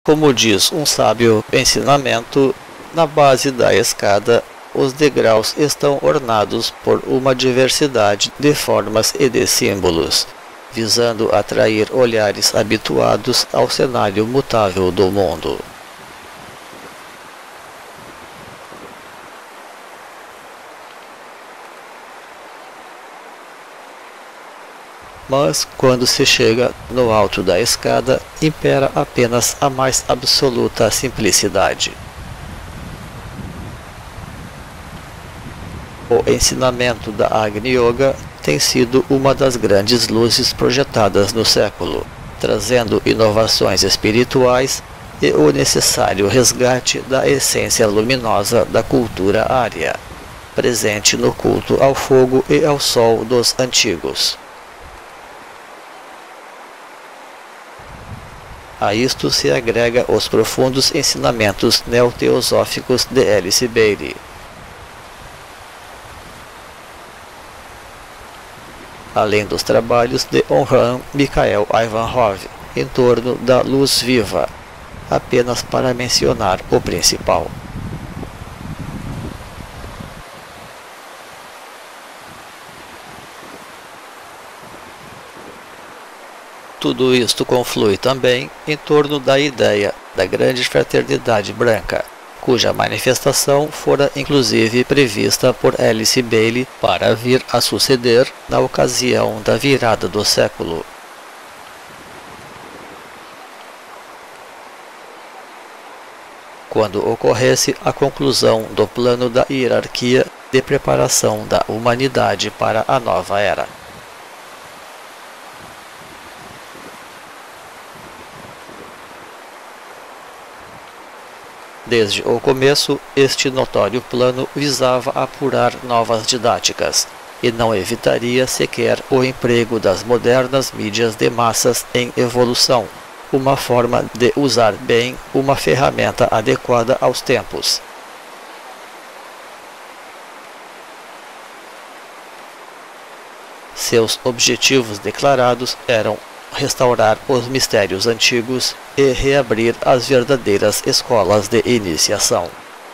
Como diz um sábio ensinamento, na base da escada, os degraus estão ornados por uma diversidade de formas e de símbolos, visando atrair olhares habituados ao cenário mutável do mundo. Mas, quando se chega no alto da escada, impera apenas a mais absoluta simplicidade. O ensinamento da Agni Yoga tem sido uma das grandes luzes projetadas no século, trazendo inovações espirituais e o necessário resgate da essência luminosa da cultura ária, presente no culto ao fogo e ao sol dos antigos. A isto se agrega os profundos ensinamentos neoteosóficos de Alice Bailey. Além dos trabalhos de Orhan Mikhail Ivanhov em torno da luz viva, apenas para mencionar o principal. Tudo isto conflui também em torno da ideia da grande fraternidade branca, cuja manifestação fora inclusive prevista por Alice Bailey para vir a suceder na ocasião da virada do século. Quando ocorresse a conclusão do plano da hierarquia de preparação da humanidade para a nova era. Desde o começo, este notório plano visava apurar novas didáticas, e não evitaria sequer o emprego das modernas mídias de massas em evolução, uma forma de usar bem uma ferramenta adequada aos tempos. Seus objetivos declarados eram restaurar os mistérios antigos e reabrir as verdadeiras escolas de iniciação.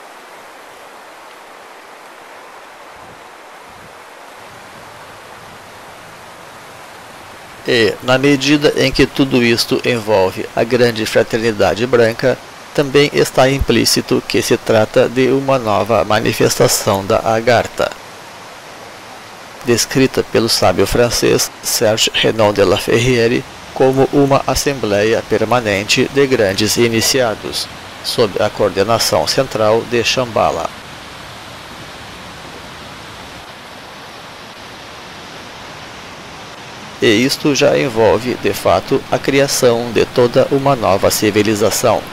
E, na medida em que tudo isto envolve a grande fraternidade branca, também está implícito que se trata de uma nova manifestação da Agartha, descrita pelo sábio francês Serge Renan de la Ferrière como uma assembleia permanente de grandes iniciados, sob a coordenação central de Shambhala. E isto já envolve, de fato, a criação de toda uma nova civilização.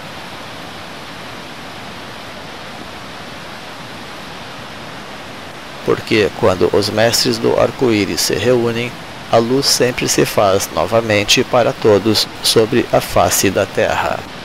Porque quando os mestres do arco-íris se reúnem, a luz sempre se faz novamente para todos sobre a face da terra.